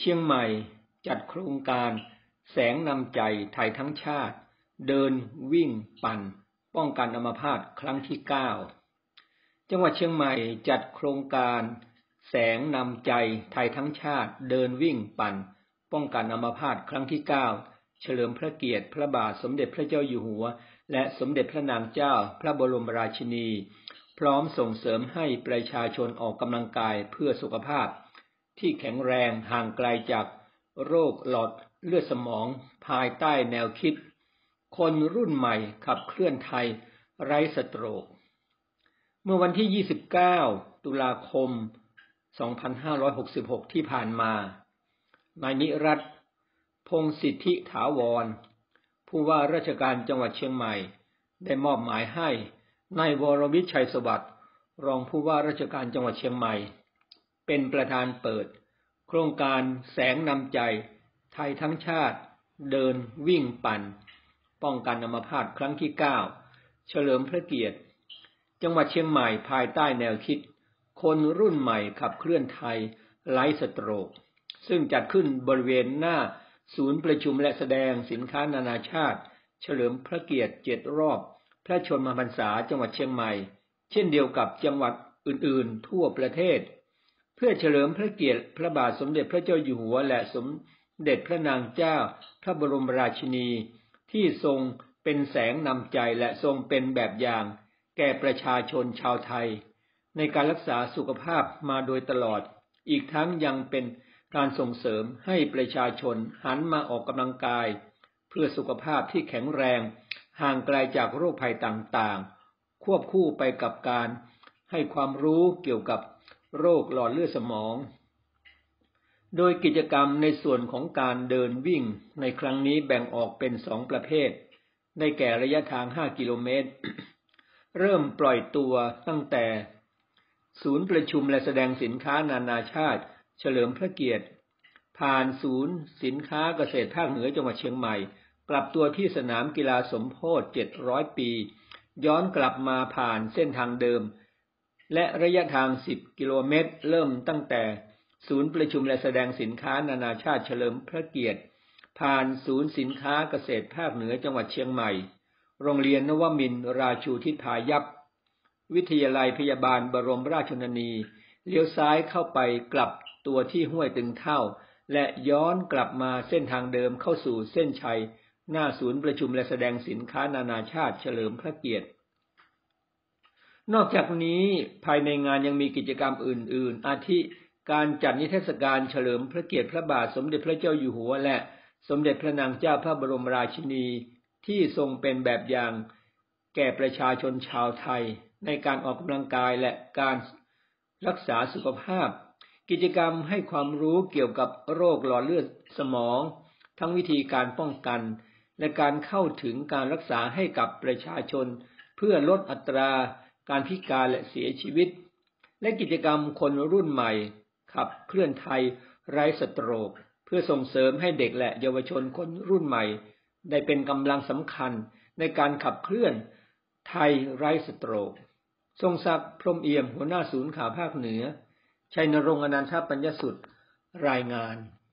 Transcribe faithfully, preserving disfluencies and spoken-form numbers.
ชียงใหม่จัดโครงการแสงนำใจไทยทั้งชาติเดินวิ่งปั่นป้องกันอัมพาตครั้งที่เก้าจังหวัดเชียงใหม่จัดโครงการแสงนำใจไทยทั้งชาติเดินวิ่งปั่นป้องกันอัมพาตครั้งที่เก้าเฉลิมพระเกียรติพระบาทสมเด็จพระเจ้าอยู่หัวและสมเด็จพระนางเจ้าพระบรมราชินีพร้อมส่งเสริมให้ประชาชนออกกำลังกายเพื่อสุขภาพที่แข็งแรงห่างไกลจากโรคหลอดเลือดสมองภายใต้แนวคิดคนรุ่นใหม่ขับเคลื่อนไทยไร้สโตรกเมื่อวันที่ยี่สิบเก้าตุลาคมสองพันห้าร้อยหกสิบหกที่ผ่านมานายนิรัตน์พงษ์สิทธิถาวรผู้ว่าราชการจังหวัดเชียงใหม่ได้มอบหมายให้นายวรวิทย์ชัยสวัสดิ์รองผู้ว่าราชการจังหวัดเชียงใหม่เป็นประธานเปิดโครงการแสงนำใจไทยทั้งชาติเดินวิ่งปั่นป้องกันอัมพาตครั้งที่เก้าเฉลิมพระเกียรติจังหวัดเชียงใหม่ภายใต้แนวคิดคนรุ่นใหม่ขับเคลื่อนไทยไร้สโตรกซึ่งจัดขึ้นบริเวณหน้าศูนย์ประชุมและแสดงสินค้านานาชาติเฉลิมพระเกียรติเจ็ดรอบพระชนมพรรษาจังหวัดเชียงใหม่เช่นเดียวกับจังหวัดอื่นๆทั่วประเทศเพื่อเฉลิมพระเกียรติพระบาทสมเด็จพระเจ้าอยู่หัวและสมเด็จพระนางเจ้าพระบรมราชินีที่ทรงเป็นแสงนำใจและทรงเป็นแบบอย่างแก่ประชาชนชาวไทยในการรักษาสุขภาพมาโดยตลอดอีกทั้งยังเป็นการส่งเสริมให้ประชาชนหันมาออกกำลังกายเพื่อสุขภาพที่แข็งแรงห่างไกลจากโรคภัยต่างๆควบคู่ไปกับการให้ความรู้เกี่ยวกับโรคหลอดเลือดสมองโดยกิจกรรมในส่วนของการเดินวิ่งในครั้งนี้แบ่งออกเป็นสองประเภทได้แก่ระยะทางห้ากิโลเมตร เริ่มปล่อยตัวตั้งแต่ศูนย์ประชุมและแสดงสินค้านานาชาติเฉลิมพระเกียรติผ่านศูนย์สินค้าเกษตรภาคเหนือจังหวัดเชียงใหม่กลับตัวที่สนามกีฬาสมโภชเจ็ดร้อยปีย้อนกลับมาผ่านเส้นทางเดิมและระยะทางสิบกิโลเมตรเริ่มตั้งแต่ศูนย์ประชุมและแสดงสินค้านานาชาติเฉลิมพระเกียรติผ่านศูนย์สินค้าเกษตรภาคเหนือจังหวัดเชียงใหม่โรงเรียนนวมินทร์ราชูทิศพายัพวิทยาลัยพยาบาลบรมราชชนนีเลี้ยวซ้ายเข้าไปกลับตัวที่ห้วยตึงเท่าและย้อนกลับมาเส้นทางเดิมเข้าสู่เส้นชัยหน้าศูนย์ประชุมและแสดงสินค้านานาชาติเฉลิมพระเกียรตินอกจากนี้ภายในงานยังมีกิจกรรมอื่นๆอาทิการจัดนิทรรศการเฉลิมพระเกียรติพระบาทสมเด็จพระเจ้าอยู่หัวและสมเด็จพระนางเจ้าพระบรมราชินีที่ทรงเป็นแบบอย่างแก่ประชาชนชาวไทยในการออกกำลังกายและการรักษาสุขภาพกิจกรรมให้ความรู้เกี่ยวกับโรคหลอดเลือดสมองทั้งวิธีการป้องกันและการเข้าถึงการรักษาให้กับประชาชนเพื่อลดอัตราการพิการและเสียชีวิตและกิจกรรมคนรุ่นใหม่ขับเคลื่อนไทยไร้สโตรกเพื่อส่งเสริมให้เด็กและเยาวชนคนรุ่นใหม่ได้เป็นกำลังสำคัญในการขับเคลื่อนไทยไร้สโตรกทรงศักดิ์พรหมเอี่ยมหัวหน้าศูนย์ข่าวภาคเหนือชัยนรงค์อนันทปัญญสุทธิ์รายงาน